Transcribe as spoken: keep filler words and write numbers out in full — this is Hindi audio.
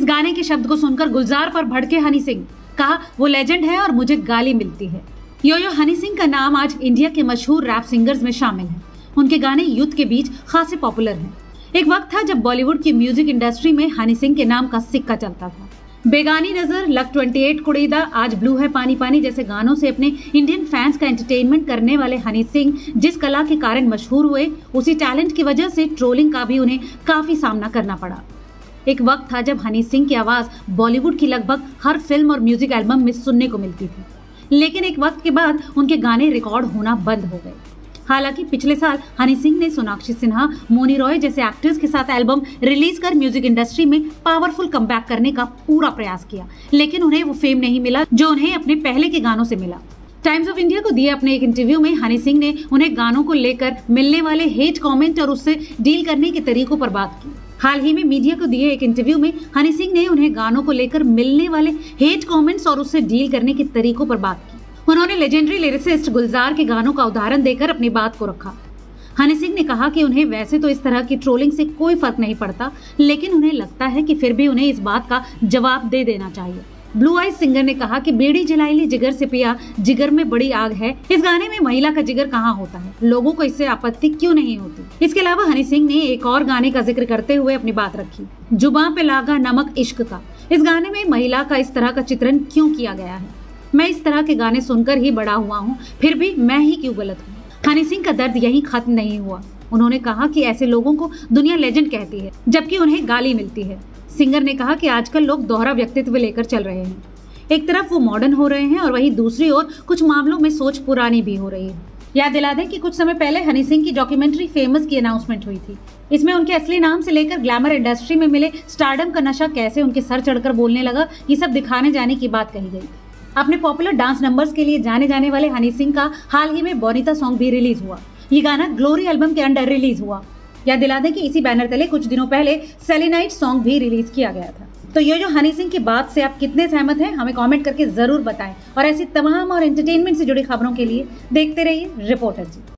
गाने के शब्द को सुनकर गुलजार पर भड़के हनी सिंह, कहा वो लेजेंड है और मुझे गाली मिलती है। यो यो हनी सिंह का नाम आज इंडिया के मशहूर रैप सिंगर्स में शामिल है। उनके गाने यूथ के बीच खासे पॉपुलर हैं। एक वक्त था जब बॉलीवुड की म्यूजिक इंडस्ट्री में हनी सिंह के नाम का सिक्का चलता था। बेगानी नजर, लक अट्ठाईस कुड़ीदा, आज ब्लू है पानी पानी जैसे गानों से अपने इंडियन फैंस का एंटरटेनमेंट करने वाले हनी सिंह जिस कला के कारण मशहूर हुए, उसी टैलेंट की वजह से ट्रोलिंग का भी उन्हें काफी सामना करना पड़ा। एक वक्त था जब हनी सिंह की आवाज बॉलीवुड की लगभग हर फिल्म और म्यूजिक एल्बम में सुनने को मिलती थी, लेकिन एक वक्त के बाद उनके गाने रिकॉर्ड होना बंद हो गए। हालांकि पिछले साल हनी सिंह ने सोनाक्षी सिन्हा, मोनी रॉय जैसे एक्टर्स के साथ एल्बम रिलीज कर म्यूजिक इंडस्ट्री में पावरफुल कमबैक करने का पूरा प्रयास किया, लेकिन उन्हें वो फेम नहीं मिला जो उन्हें अपने पहले के गानों से मिला। टाइम्स ऑफ इंडिया को दिए अपने एक इंटरव्यू में हनी सिंह ने उन्हें गानों को लेकर मिलने वाले हेट कमेंट और उससे डील करने के तरीकों पर बात की। हाल ही में मीडिया को दिए एक इंटरव्यू में हनी सिंह ने उन्हें गानों को लेकर मिलने वाले हेट कमेंट्स और उससे डील करने के तरीकों पर बात की। उन्होंने लेजेंडरी लिरिसिस्ट गुलजार के गानों का उदाहरण देकर अपनी बात को रखा। हनी सिंह ने कहा कि उन्हें वैसे तो इस तरह की ट्रोलिंग से कोई फर्क नहीं पड़ता, लेकिन उन्हें लगता है कि फिर भी उन्हें इस बात का जवाब दे देना चाहिए। ब्लू आइज सिंगर ने कहा कि बीड़ी जलाईली जिगर से पिया, जिगर में बड़ी आग है। इस गाने में महिला का जिगर कहाँ होता है? लोगों को इससे आपत्ति क्यों नहीं होती? इसके अलावा हनी सिंह ने एक और गाने का जिक्र करते हुए अपनी बात रखी, जुबां पे लागा नमक इश्क का। इस गाने में महिला का इस तरह का चित्रण क्यों किया गया है? मैं इस तरह के गाने सुनकर ही बड़ा हुआ हूँ, फिर भी मैं ही क्यों गलत हूँ? हनी सिंह का दर्द यहीं खत्म नहीं हुआ। उन्होंने कहा कि ऐसे लोगों को दुनिया लेजेंड कहती है, जबकि उन्हें गाली मिलती है। सिंगर ने कहा कि आजकल लोग दोहरा व्यक्तित्व लेकर चल रहे हैं। एक तरफ वो मॉडर्न हो रहे हैं और वहीं दूसरी ओर कुछ मामलों में सोच पुरानी भी हो रही है। याद दिला दें कि कुछ समय पहले हनी सिंह की डॉक्यूमेंट्री फेमस की अनाउंसमेंट हुई थी। इसमें उनके असली नाम से लेकर ग्लैमर इंडस्ट्री में मिले स्टारडम का नशा कैसे उनके सर चढ़कर बोलने लगा, ये सब दिखाने जाने की बात कही गई। अपने पॉपुलर डांस नंबर्स के लिए जाने जाने वाले हनी सिंह का हाल ही में बोनीता सॉन्ग भी रिलीज हुआ। ये गाना ग्लोरी एल्बम के अंडर रिलीज हुआ। याद दिला दें कि इसी बैनर तले कुछ दिनों पहले सेलेनाइट सॉन्ग भी रिलीज किया गया था। तो ये जो हनी सिंह की बात से आप कितने सहमत हैं, हमें कमेंट करके जरूर बताएं और ऐसी तमाम और एंटरटेनमेंट से जुड़ी खबरों के लिए देखते रहिए रिपोर्टर जी।